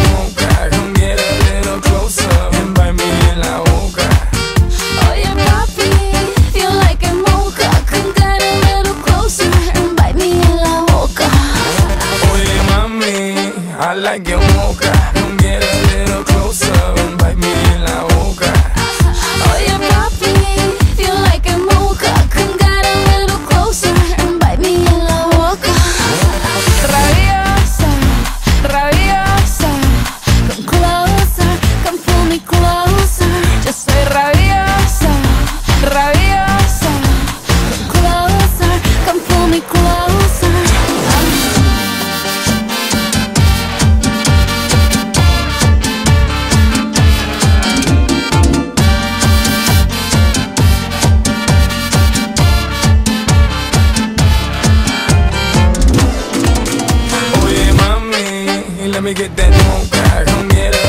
mocha. Come get a little closer and bite me en la boca. Oye papi, feel like a mocha. Come get a little closer and bite me en la boca. Oye mami, I like your mocha. Come get a little closer and bite me en la boca. Oye papi, feel like a mocha. Come get a little closer and bite me en la boca. Rabiosa, rabiosa, come closer, come pull me closer. Yo soy rabiosa, rabiosa, come closer, come pull me closer. Oye mami, let me get that mocha. Come get a